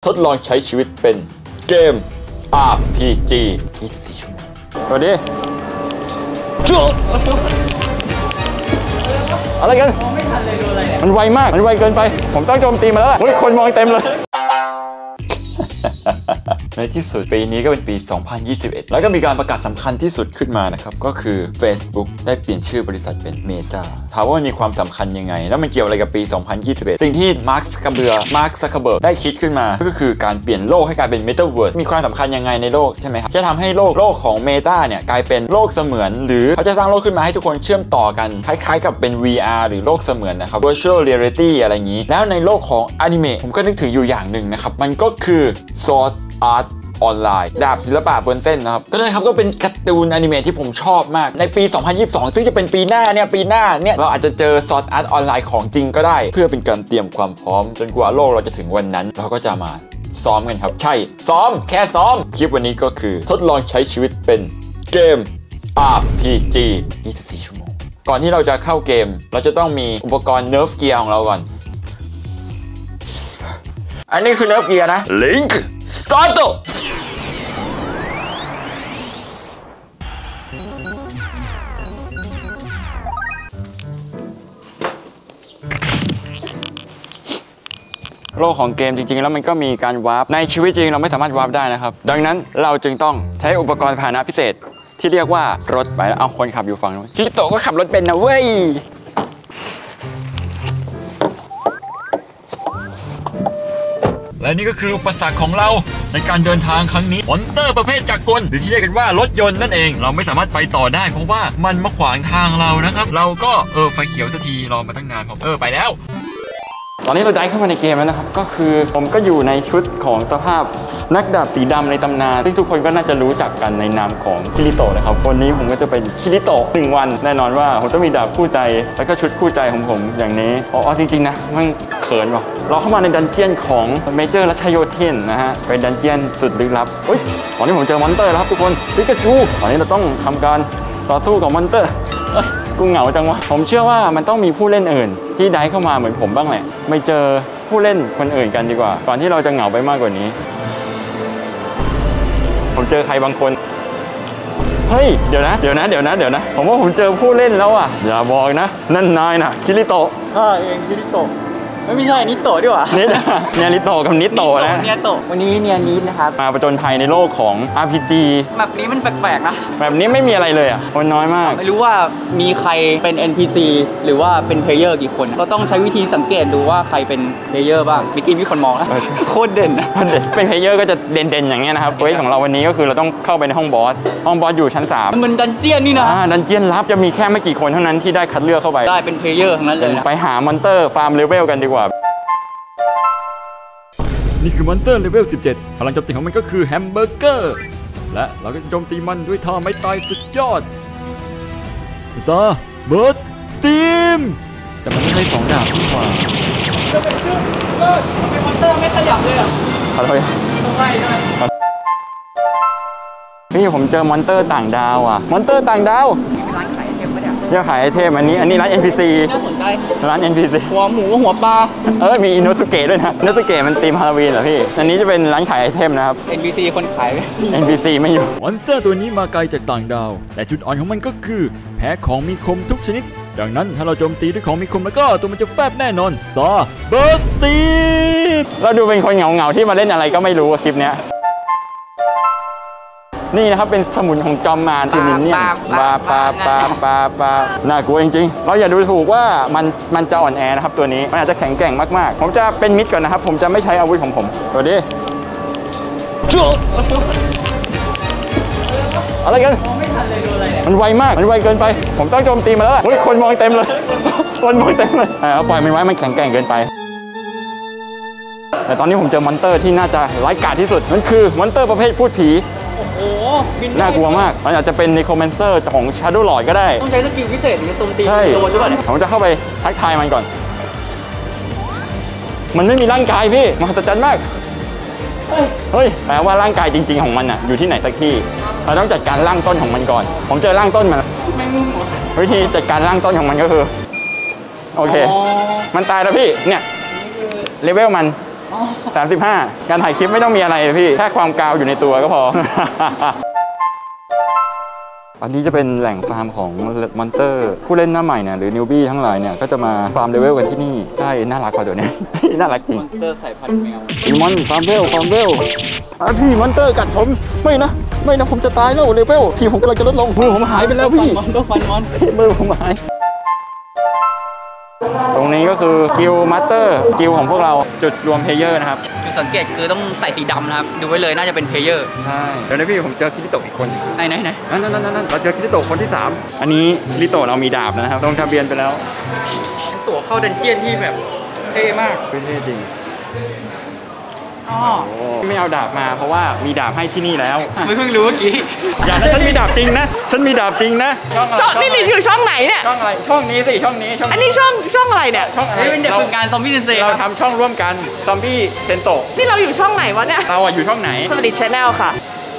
ทดลองใช้ชีวิตเป็นเกม RPG 24 ชั่วโมงสวัสดีจุ๊บอะไรกันไม่ทันเลยโดนอะไรเนี่ยมันไวมากมันไวเกินไปผมต้องโจมตีมาแล้วล่ะคนมองเต็มเลยในที่สุดปีนี้ก็เป็นปี 2021 แล้วก็มีการประกาศสำคัญที่สุดขึ้นมานะครับก็คือ Facebook ได้เปลี่ยนชื่อบริษัทเป็น Meta ถามว่ามีความสำคัญยังไงแล้วมันเกี่ยวอะไรกับปี 2021 สิ่งที่มาร์ค ซักเคอร์เบิร์กได้คิดขึ้นมาก็คือการเปลี่ยนโลกให้กลายเป็น Metaverse มีความสำคัญยังไงในโลกใช่ไหมครับจะทำให้โลกของ Meta เนี่ยกลายเป็นโลกเสมือนหรือเขาจะสร้างโลกขึ้นมาให้ทุกคนเชื่อมต่อกันคล้ายๆกับเป็น VR หรือโลกเสมือนนะครับ Virtual Reality อะไรอย่างนี้แล้วในโลกของอนิเมะผมก็นึกถึงอยู่อย่างหนึ่งนะครับมันก็คือ Sword Artออนไลน์ดาบศิลปะบนเส้นนะครับก็เลยครับก็เป็นการ์ตูนอนิเมะที่ผมชอบมากในปี 2022 ซึ่งจะเป็นปีหน้าเนี่ยเราอาจจะเจอซอสอาร์ตออนไลน์ของจริงก็ได้เพื่อเป็นการเตรียมความพร้อมจนกว่าโลกเราจะถึงวันนั้นเราก็จะมาซ้อมกันครับใช่ซ้อมแค่ซ้อมคลิปวันนี้ก็คือทดลองใช้ชีวิตเป็นเกม RPG 24 ชั่วโมงก่อนที่เราจะเข้าเกมเราจะต้องมีอุปกรณ์ Nerf Gear ของเราก่อนอันนี้คือ Nerf Gear นะ Link Startโลกของเกมจริงๆแล้วมันก็มีการวาร์ปในชีวิตจริงเราไม่สามารถวาร์ปได้นะครับดังนั้นเราจึงต้องใช้อุปกรณ์พาหนะพิเศษที่เรียกว่ารถไปแล้วเอาคนขับอยู่ฝั่งนู้นคิริโตะก็ขับรถเป็นนะเว้ยและนี่ก็คืออุปสรรคของเราในการเดินทางครั้งนี้มอนสเตอร์ประเภทจักรกลหรือที่เรียกกันว่ารถยนต์นั่นเองเราไม่สามารถไปต่อได้เพราะว่ามันมาขวางทางเรานะครับเราก็ไฟเขียวสักทีรอมาตั้งนานผมไปแล้วตอนนี้เราได้เข้ามาในเกมแล้วนะครับก็คือผมก็อยู่ในชุดของสภาพนักดาบสีดำในตำนานซึ่งทุกคนก็น่าจะรู้จักกันในนามของคิริโตะนะครับวันนี้ผมก็จะเป็นคิริโตะ1 วันแน่นอนว่าผมต้องมีดาบคู่ใจแล้วก็ชุดคู่ใจของผมอย่างนี้จริงๆนะมันเขินว่ะเราเข้ามาในดันเจียนของเมเจอร์รัชโยธินนะฮะเป็นดันเจียนสุดลึกลับตอนนี้ผมเจอมอนสเตอร์แล้วครับทุกคนปิกาจูตอนนี้เราต้องทำการต่อสู้กับมอนสเตอร์กูเหงาจังวะผมเชื่อว่ามันต้องมีผู้เล่นอื่นที่ได้เข้ามาเหมือนผมบ้างแหละไม่เจอผู้เล่นคนอื่นกันดีกว่าก่อนที่เราจะเหงาไปมากกว่านี้ผมเจอใครบางคนเฮ้ยเดี๋ยวนะผมว่าผมเจอผู้เล่นแล้วอ่ะอย่าบอกนะนั่นนายนะคิริโตะเองคิริโตะไม่ใช่นิโตะดีกว่าเนี่ยนิโตะกับนิโตะนะเนี่ยโตะวันนี้เนี่ยนิดนะครับมาประจนภัยในโลกของ RPG แบบนี้มันแปลกๆนะแบบนี้ไม่มีอะไรเลยอ่ะคนน้อยมากไม่รู้ว่ามีใครเป็น NPC หรือว่าเป็นเพลเยอร์กี่คนเราต้องใช้วิธีสังเกตดูว่าใครเป็นเพลเยอร์บ้างมีคนมองนะโคตรเด่นเป็นเพลเยอร์ก็จะเด่นๆอย่างเงี้ยนะครับเวทของเราวันนี้ก็คือเราต้องเข้าไปในห้องบอสอยู่ชั้น3มันดันเจียนนี่นะดันเจียนลับจะมีแค่ไม่กี่คนเท่านั้นที่ได้คัดเลือกเข้าไปได้เป็นเพลเยอร์ทั้งนั้นเลยไปหามอนเตอร์ฟาร์มเลเวลกันดีกว่านี่คือมอนสเตอร์เลเวล 17 พลังโจมตีของมันก็คือแฮมเบอร์เกอร์และเราก็จะโจมตีมันด้วยท่าไม้ตายสุดยอดสตาร์เบิร์ดสตีมแต่มันไม่ใช่2 ดาบที่กว่าจะเป็นชื่อทำไมมอนสเตอร์ไม่ขยับเลยอ่ะขอโทษนี่ผมเจอมอนสเตอร์ต่างดาวอ่ะมอนสเตอร์ต่างดาวยังขายไอเทมอันนี้ร้าน NPC น่าสนใจร้าน NPC หัวหมูหัวปลามีอินโนสุเกะด้วยนะอินโนสุเกะมันธีมฮาโลวีนเหรอพี่อันนี้จะเป็นร้านขายไอเทมนะครับ NPC คนขาย NPC ไม่อยู่มอนสเตอร์ตัวนี้มาไกลจากต่างดาวแต่จุดอ่อนของมันก็คือแพ้ของมีคมทุกชนิดดังนั้นถ้าเราโจมตีด้วยของมีคมแล้วก็ตัวมันจะแฟบแน่นอนซาเบิร์สตีเราดูเป็นคนเหงาที่มาเล่นอะไรก็ไม่รู้คลิปเนี้ยนี่นะครับเป็นสมุนของจอมมารคือมินเนี่ยปาน่ากลัวจริงๆเราอย่าดูถูกว่ามันจะอ่อนแอนะครับตัวนี้มันอาจจะแข็งแกร่งมากๆผมจะเป็นมิตรก่อนนะครับผมจะไม่ใช้อาวุธของผมตัวนี้จุ๊บอะไรกันไม่ทันเลยโดนอะไรเนี่ยมันไวมากมันไวเกินไปผมต้องโจมตีมาแล้วล่ะคนมองเต็มเลยเอาปล่อยมันไว้มันแข็งแกร่งเกินไปแต่ตอนนี้ผมเจอมอนสเตอร์ที่น่าจะร้ายกาจที่สุดนั่นคือมอนสเตอร์ประเภทพูดผีน่ากลัวมากมันอาจจะเป็นนิโครแมนเซอร์ของ Shadow Lord ก็ได้ต้องใช้สกิลพิเศษในโจมตีโดนด้วยป่ะผมจะเข้าไปทักทายมันก่อนมันไม่มีร่างกายพี่มหัศจรรย์มากเฮ้ยแปลว่าร่างกายจริงๆของมันอยู่ที่ไหนสักที่เราต้องจัดการร่างต้นของมันก่อนผมเจอร่างต้นมันวิธีจัดการร่างต้นของมันก็คือโอเคมันตายแล้วพี่เนี่ยเลเวลมัน 35การถ่ายคลิปไม่ต้องมีอะไรเลยพี่แค่ความกาวอยู่ในตัวก็พอ อันนี้จะเป็นแหล่งฟาร์มของมอนเตอร์ผู้เล่นหน้าใหม่เนี่ยหรือนิวบี้ทั้งหลายเนี่ยก็จะมาฟาร์มเลเวลกันที่นี่ใช่น่ารักกว่าตัวนี้ น่ารักจริงมอนเตอร์สายพันธุ์แมวอีมอนฟาร์มเวลพี่มอนเตอร์กัดผมไม่นะผมจะตายแล้วเลเวลพี่ผมกำลังจะลดลงมือผมหายไปแล้วพี่ต้องฟันมอนมือผมหายตรงนี้ก็คือกิลมาสเตอร์กิลของพวกเราจุดรวมเพลเยอร์นะครับจุดสังเกตคือต้องใส่สีดำนะครับดูไว้เลยน่าจะเป็นเพลเยอร์ใช่เดี๋ยวนะพี่ผมเจอคิริโตะอีกคนไหนนั่นเราเจอคิริโตะคนที่3อันนี้คิริโตะเรามีดาบนะครับลงทะเบียนไปแล้วตั๋วเข้าดันเจี้ยนที่แบบเท่มากเท่จริงไม่เอาดาบมาเพราะว่ามีดาบให้ที่นี่แล้วไม่เพิ่งรู้เมื่อกี้อย่านะฉันมีดาบจริงนะช่องนี่คือช่องไหนเนี่ยช่องอะไรช่องนี้สิช่องนี้อันนี้ช่องอะไรเนี่ยช่องอะไรเป็นเด็กฝึกงานซอมบี้เซนเซ่เราทำช่องร่วมกันซอมบี้เซนโตะนี่เราอยู่ช่องไหนวะเนี่ยเราอยู่ช่องไหนสวัสดีชาแนลค่ะ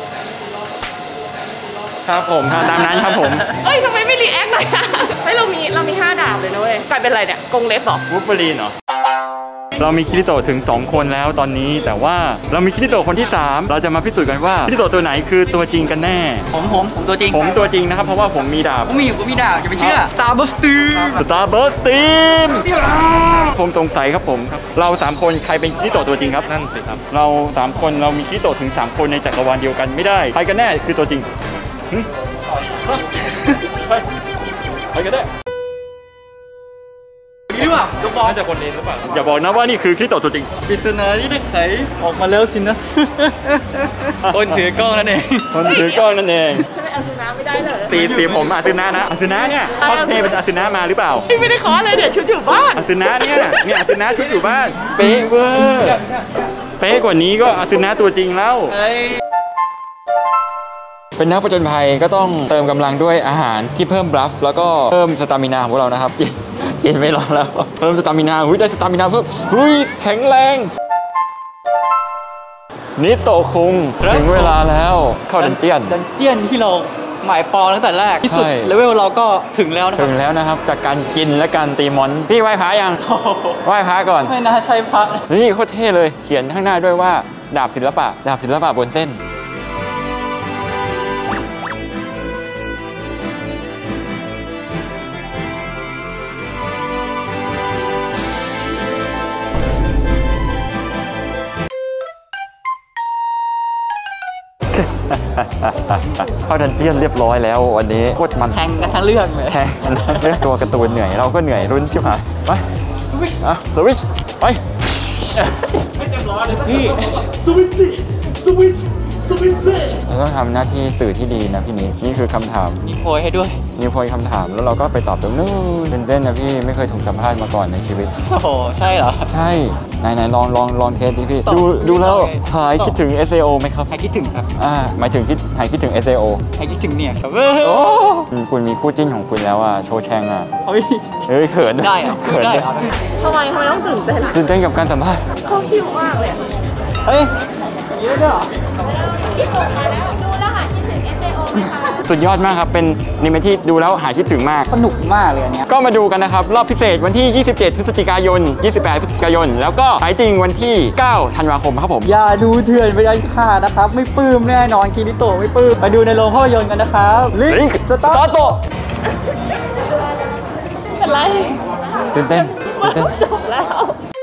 ครับผมตามนั้นครับผมทำไมไม่รีแอคหน่อยเรามี5ดาบเลยนะเว้ยกลายเป็นอะไรเนี่ยกงเล็บหรอวูล์ฟเวอรีนเหรอเรามีคิริโตะถึง2คนแล้วตอนนี้แต่ว่าเรามีคิริโตะคนที่3เราจะมาพิสูจน์กันว่าคิริโตะตัวไหนคือตัวจริงกันแน่ผมตัวจริงนะครับเพราะว่าผมมีดาบผมมีดาบจะไปเชื่อ Starburst Team ผมสงสัยครับผมเรา3คนใครเป็นคิริโตะตัวจริงครับนั่นสิครับเรา3คนเรามีคิริโตะถึง3คนในจักรวาลเดียวกันไม่ได้ใครกันแน่คือตัวจริงใครกันแน่หรือเปล่าจะบอกจะคนนี้หรือเปล่าอย่าบอกนะว่านี่คือคิริโตะตัวจริงปริศนาที่ได้ไขออกมาแล้วสินะคนถือกล้องนั่นเองฉันเป็นอาซึนะไม่ได้เลยตีผมอาซึนะเนี่ยคอสเพลย์เป็นอาซึนะมาหรือเปล่าไม่ได้ขอเลยเดี๋ยวชุดอยู่บ้านอาซึนะเนี่ยอาซึนะชุดอยู่บ้านเป๊ะเวอร์เป๊ะกว่านี้ก็อาซึนะตัวจริงแล้วเป็นนักผจญภัยก็ต้องเติมกำลังด้วยอาหารที่เพิ่มบลัฟแล้วก็เพิ่มสตามินาของพวกเรานะครับกินไม่รอแล้วเพิ่มสตามินาได้สตามินาเพิ่มแข็งแรงนิโตะคุงถึงเวลาแล้วเข้าดันเจียนที่เราหมายปองตั้งแต่แรกที่สุดเลเวลเราก็ถึงแล้วนะครับจากการกินและการตีมอนพี่ไหว้พระยังไหว้พระก่อนไม่น่าใช่พระนี่โคตรเท่เลยเขียนข้างหน้าด้วยว่าดาบศิลปะบนเส้นเข้าดันเจียนเรียบร้อยแล้ววันนี้โคตรมันแทงกันทั้งเรื่องเลยแทงกันทั้งเรื่องตัวการ์ตูนเหนื่อยเราก็เหนื่อยรุ่นใช่ไหมไปสวิชไปไม่เต็มร้อยเลยพี่สวิชเราต้องทำหน้าที่สื่อที่ดีนะพี่นี่คือคำถามมีโพยให้ด้วยมีโพยคำถามแล้วเราก็ไปตอบตรงนู้นเต้นนะพี่ไม่เคยถูกสัมภาษณ์มาก่อนในชีวิตโอ้โหใช่เหรอใช่ไหนลองเทสดิพี่ดูแล้วหายคิดถึง SAO ไหมครับหายคิดถึงครับหมายถึงหายคิดถึง SAO หายคิดถึงเนี่ยครับคุณมีคู่จิ้นของคุณแล้วโชว์แชงเฮ้ยเขินได้ทำไมต้องตื่นเต้นกับการสัมภาษณ์เขาคิวมากเลยเฮ้ยเยอะด้วยพี่โกมาแล้วดูแล้วหายคิดถึง SAO ไหมคะสุดยอดมากครับเป็นนิเมะที่ดูแล้วหายคิดถึงมากสนุกมากเลยอันนี้ก็มาดูกันนะครับรอบพิเศษวันที่27พฤศจิกายน28พฤศจิกายนแล้วก็หายจริงวันที่9ธันวาคมครับผมอย่าดูเถื่อนไปยันขาดนะครับไม่ปลื้มแน่นอนคิริโตะไม่ปลื้มไปดูในโรงภาพยนตร์กันนะครับลิงก์สตาร์โตเป็นไรตื่นเต้นจบแล้ว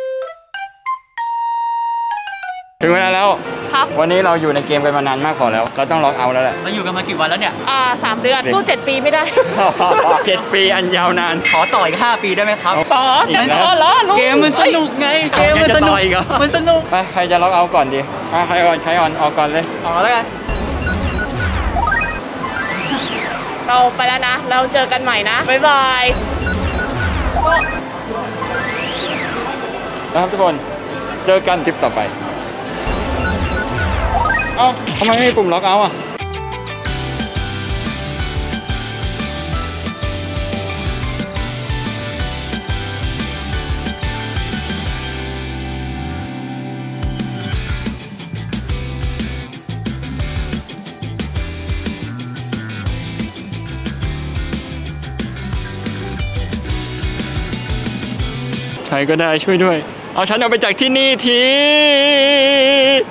ถึงเวลาแล้วครับวันนี้เราอยู่ในเกมกันมานานมากพอแล้วเราต้องล็อกเอาแล้วแหละเราอยู่กันมากี่วันแล้วเนี่ย 3 เดือนสู้7 ปีไม่ได้ 7 ปีอันยาวนานขอต่ออีก5 ปีได้ไหมครับต่อเกมมันสนุกไงเกมมันสนุกไปใครจะล็อกเอาก่อนดีใครอ่อนออกก่อนเลยออกแล้วกันเราไปแล้วนะเราเจอกันใหม่นะบ๊ายบายนะครับทุกคนเจอกันทริปต่อไปทำไมไม่มีปุ่มล็อกเอารก็ได้ช่วยด้วยเอาฉันออกไปจากที่นี่ที